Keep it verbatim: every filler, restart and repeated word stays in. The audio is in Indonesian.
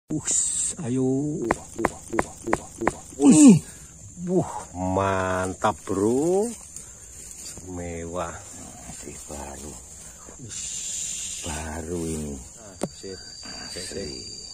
Us, ayo. Wah, wah, wah, wah, wah. Us. Wah, mantap, Bro. Mewah. Masih baru. Ush. Baru ini. Ah, sip. Sip.